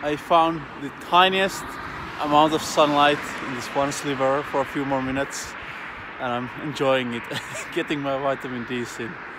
I found the tiniest amount of sunlight in this one sliver for a few more minutes, and I'm enjoying it, getting my vitamin D's in.